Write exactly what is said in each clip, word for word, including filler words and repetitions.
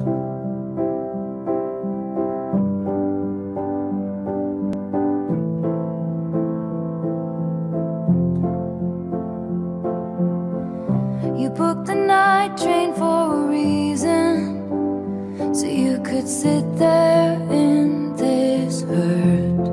You booked the night train for a reason, so you could sit there in this hurt.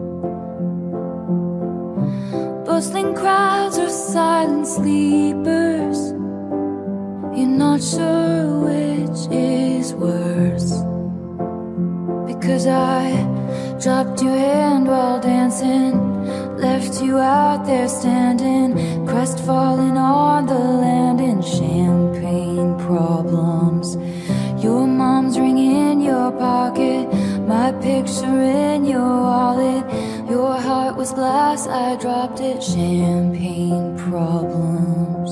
Bustling crowds or silent sleepers, you're not sure which is worse. Because I dropped your hand while dancing, left you out there standing, crestfallen on the land in champagne problems. Your mom's ring in your pocket, my picture in your wallet. Your heart was glass, I dropped it, champagne problems.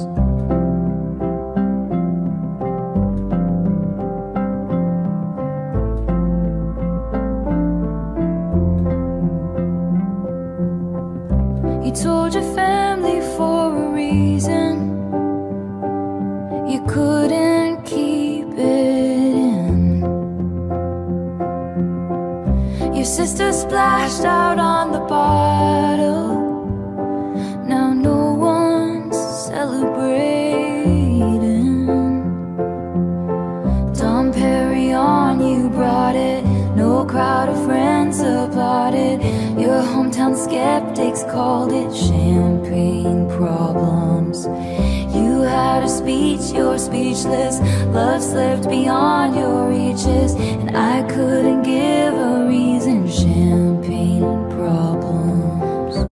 You told your family for a reason, you couldn't keep it in. Your sister splashed out on the bottle, now no one's celebrating. Dom Perignon, you brought it, no crowd of friends applauded. Your hometown skeptics called it champagne problems. You had a speech, you're speechless. Love slipped beyond your reaches, and I couldn't give a reason.